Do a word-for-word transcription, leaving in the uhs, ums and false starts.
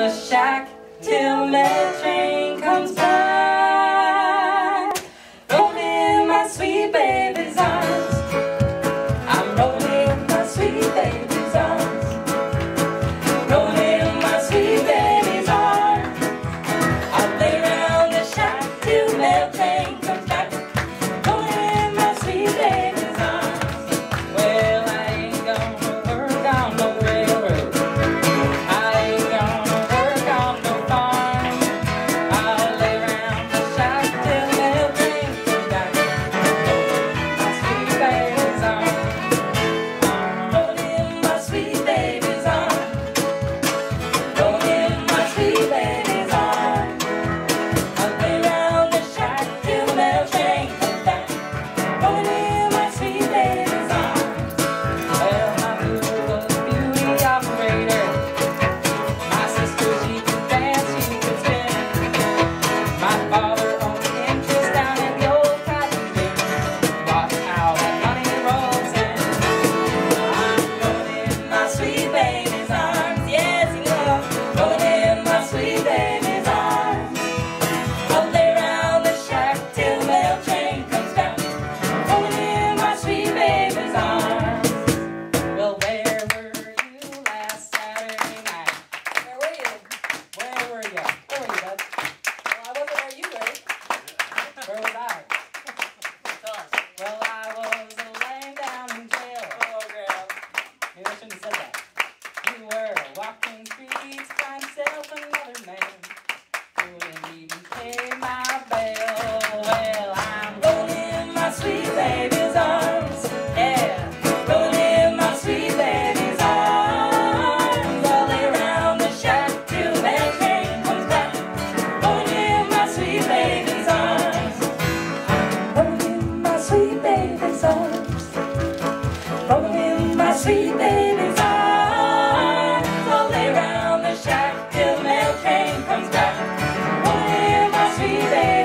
the shack till that train comes back. Rolling in my sweet baby's arms. I'm rolling in my sweet baby's arms. Rolling in my sweet baby's arms. I'll lay round the shack till that train comes back. Rolling in my sweet baby's arms. Well, I ain't gonna work on no railroad. I ain't gonna work on no farm. I'll lay round the shack till that train comes back. My sweet baby's arms. Rolling in my sweet baby's arms. Rolling in my sweet baby's arms. I'll lay round the shack till that train comes back. Rolling in my sweet baby's arms. Well, my mother was a beauty operator. My sister, she could dance, she could spin. My father owned interest down at the old cotton gin. Watch how that money rolls in. I'm rolling in my sweet baby's arms. Yes, he loves rolling in my sweet baby's arms. I'll lay round the shack till that train comes down. Rolling in my sweet baby's arms. Well, where were you last Saturday night? Where were you? Where were you? Where were you, bud? Well, I wasn't where you were. Where was I? Tell us. Well, I was laying down in jail. Oh, girl. Maybe I shouldn't have said that. You were walking streets, find yourself another man. Couldn't even pay my bail. Well, I'm rolling in my sweet baby's arms. Yeah, rolling in my sweet baby's arms. I'll lay round the shack till that train comes back. Rolling in my sweet baby's arms. Rolling in my sweet baby's arms. Rolling in my sweet baby's arms. I'll lay round the shack till that train comes back. Rolling in my sweet baby's arms.